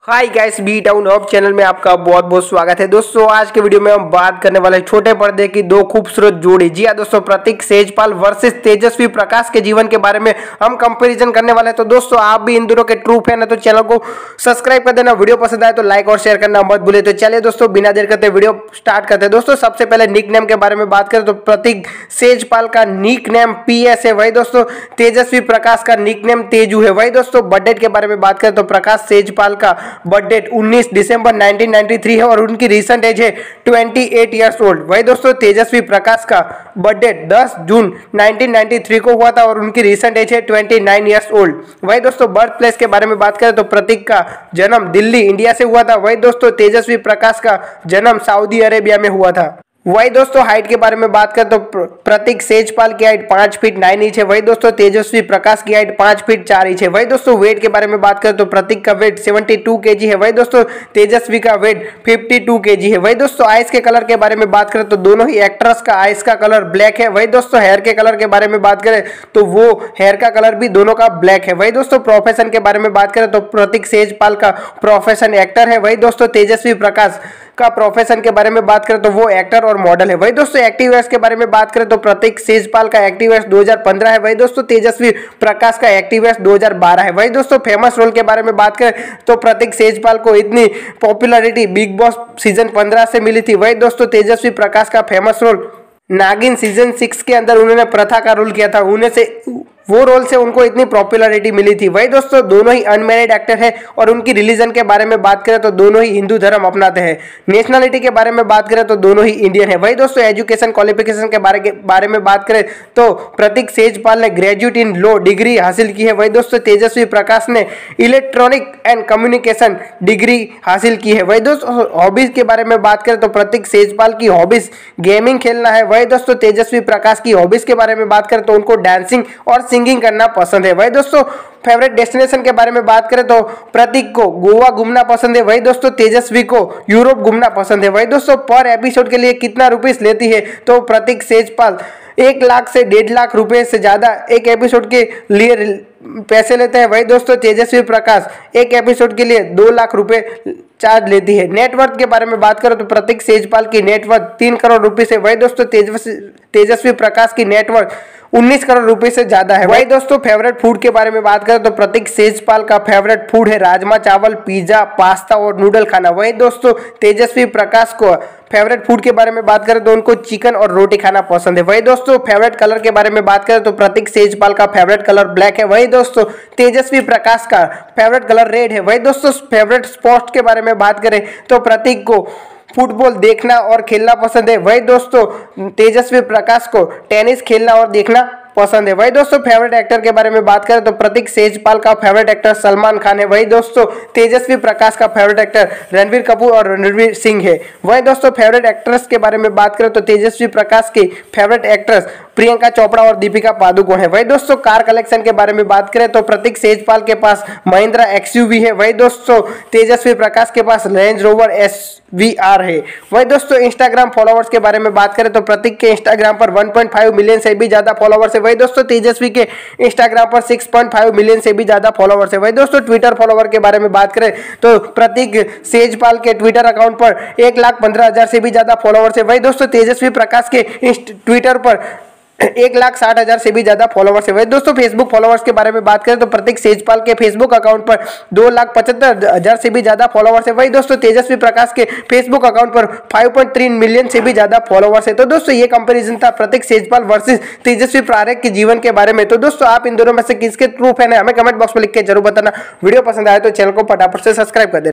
हाय guys, B town hub channel में आपका बहुत बहुत स्वागत है। दोस्तों आज के वीडियो में हम बात करने वाले छोटे पर्दे की दो खूबसूरत जोड़ी। जी हाँ दोस्तों, प्रतीक सेजपाल वर्सेस तेजस्वी प्रकाश के जीवन के बारे में हम कंपैरिजन करने वाले हैं। तो दोस्तों आप भी इन दोनों के ट्रू फैन है तो चैनल को सब्सक्राइब कर देना। वीडियो पसंद आए तो लाइक और शेयर करना मत भूले। तो चलिए दोस्तों बिना देर करते वीडियो स्टार्ट करते हैं। दोस्तों सबसे पहले निक नेम के बारे में बात करें तो प्रतीक सेजपाल का निक नेम PS है। वही दोस्तों तेजस्वी प्रकाश का निक नेम तेजू है। वही दोस्तों बर्थ डेट के बारे में बात करें तो प्रकाश सेजपाल का बर्थ डेट 19 दिसंबर 1993 है और उनकी रिसेंट एज है 28 ईयर्स ओल्ड। वही दोस्तों तेजस्वी प्रकाश का बर्थ डेट 10 जून 1993 को हुआ था और उनकी रिसेंट एज है 29 ईयर्स ओल्ड। वही दोस्तों बर्थ प्लेस के बारे में बात करें तो प्रतीक का जन्म दिल्ली इंडिया से हुआ था। वही दोस्तों तेजस्वी प्रकाश का जन्म सऊदी अरेबिया में हुआ था। वही दोस्तों हाइट के बारे में बात करें तो प्रतीक सेजपाल की हाइट 5 फीट 9 इंच है। वही दोस्तों तेजस्वी प्रकाश की हाइट 5 फीट 4 इंच है। वही दोस्तों वेट के बारे में बात करें तो प्रतीक का वेट 72 kg है। वही दोस्तों तेजस्वी का वेट 52 kg है। वही दोस्तों आइस के कलर के बारे में बात करें तो दोनों ही एक्ट्रेस का आइस का कलर ब्लैक है। वही दोस्तों हेयर के कलर के बारे में बात करें तो वो हेयर का कलर भी दोनों का ब्लैक है। वही दोस्तों प्रोफेशन के बारे में बात करें तो प्रतीक सेजपाल का प्रोफेशन एक्टर है। वही दोस्तों तेजस्वी प्रकाश का प्रोफेशन के बारे में बात करें तो वो एक्टर और मॉडल है। वही दोस्तों एक्टिव ईयर्स के बारे में बात करें तो प्रतीक सेजपाल का एक्टिव ईयर्स 2015 है। वही दोस्तों तेजस्वी प्रकाश का एक्टिव ईयर्स 2012 है। वही दोस्तों फेमस रोल के बारे में बात करें तो प्रतीक सेजपाल को इतनी पॉपुलैरिटी बिग बॉस सीजन 15 से मिली थी। वही दोस्तों तेजस्वी प्रकाश का फेमस रोल नागिन सीजन 6 के अंदर उन्होंने प्रथा का रोल किया था, उन्हें से वो रोल से उनको इतनी पॉपुलैरिटी मिली थी। वही दोस्तों दोनों ही अनमैरिड एक्टर हैं और उनकी रिलीजन के बारे में बात करें तो दोनों ही हिंदू धर्म अपनाते हैं। नेशनलिटी के बारे में बात करें तो दोनों ही इंडियन है। वही दोस्तों एजुकेशन क्वालिफिकेशन के बारे में बात करें तो प्रतीक सेजपाल ने ग्रेजुएट इन लॉ डिग्री हासिल की है। वही दोस्तों तेजस्वी प्रकाश ने इलेक्ट्रॉनिक एंड कम्युनिकेशन डिग्री हासिल की है। वही दोस्तों हॉबीज के बारे में बात करें तो प्रतीक सेजपाल की हॉबीज गेमिंग खेलना है। वही दोस्तों तेजस्वी प्रकाश की हॉबीज के बारे में बात करें तो उनको डांसिंग और सिंगिंग करना पसंद है। वही दोस्तों फेवरेट डेस्टिनेशन के बारे में बात करें तो प्रतीक को गोवा घूमना पसंद है। वही दोस्तों तेजस्वी को यूरोप घूमना पसंद है। वही दोस्तों पर एपिसोड के लिए कितना रुपीस लेती है तो प्रतीक सेजपाल 1 लाख से 1.5 लाख रुपए से ज्यादा एक एपिसोड के लिए पैसे लेते हैं। वही दोस्तों तेजस्वी प्रकाश एक एपिसोड के लिए 2 लाख रुपए चार्ज लेती है। नेटवर्थ के बारे में बात करें तो प्रतीक सेजपाल की नेटवर्थ 3 करोड़ रुपए से। वही दोस्तों तेजस्वी प्रकाश की नेटवर्थ 19 करोड़ रुपए से ज्यादा है। वही दोस्तों फेवरेट फूड के बारे में बात करें तो प्रतीक सेजपाल का फेवरेट फूड है राजमा चावल, पिज्जा, पास्ता और नूडल खाना। वही दोस्तों तेजस्वी प्रकाश को फेवरेट फूड के बारे में बात करें तो उनको चिकन और रोटी खाना पसंद है। वही दोस्तों फेवरेट कलर के बारे में बात करें तो प्रतीक सेजपाल का फेवरेट कलर ब्लैक है। वही दोस्तों तेजस्वी प्रकाश का फेवरेट कलर रेड है। वही दोस्तों फेवरेट स्पोर्ट्स के बारे में बात करें तो प्रतीक को फुटबॉल देखना और खेलना पसंद है। वही दोस्तों तेजस्वी प्रकाश को टेनिस खेलना और देखना पसंद है। वही दोस्तों फेवरेट एक्टर के बारे में बात करें तो प्रतीक सेजपाल का फेवरेट एक्टर सलमान खान है। वही दोस्तों तेजस्वी प्रकाश का फेवरेट एक्टर रणवीर कपूर और रणवीर सिंह है। वही दोस्तों फेवरेट एक्ट्रेस के बारे में बात करें तो तेजस्वी प्रकाश की फेवरेट एक्ट्रेस प्रियंका चोपड़ा और दीपिका पादुकोण है। वही दोस्तों कार कलेक्शन के बारे में बात करें तो प्रतीक सेजपाल के पास महिंद्रा XUV है। वही दोस्तों तेजस्वी प्रकाश के पास रेंज रोवर SVR है। वही दोस्तों इंस्टाग्राम फॉलोअर्स के बारे में बात करें तो प्रतीक के इंस्टाग्राम पर 1.5 मिलियन से भी ज्यादा फॉलोअर्स है। वही दोस्तों तेजस्वी के इंस्टाग्राम पर 6.5 मिलियन से भी ज्यादा फॉलोअर्स है। वही दोस्तों ट्विटर फॉलोअर के बारे में बात करें तो प्रतीक सेजपाल के ट्विटर अकाउंट पर 1,15,000 से भी ज्यादा फॉलोअर्स है। वही दोस्तों तेजस्वी प्रकाश के ट्विटर पर 1,60,000 से भी ज्यादा फॉलोअर्स है। वही दोस्तों फेसबुक फॉलोअर्स के बारे में बात करें तो प्रतीक सेजपाल के फेसबुक अकाउंट पर 2,75,000 से भी ज्यादा फॉलोअर्स है। वही दोस्तों तेजस्वी प्रकाश के फेसबुक अकाउंट पर 5.3 मिलियन से भी ज्यादा फॉलोअर्स है। तो दोस्तों ये कंपैरिजन था प्रतीक सेजपाल वर्सेस तेजस्वी प्रकाश के जीवन के बारे में। तो दोस्तों आप इन दोनों में से किसके ट्रू फैन है हमें कमेंट बॉक्स में लिख के जरूर बताना। वीडियो पसंद आए तो चैनल को फटाफट से सब्सक्राइब कर देना।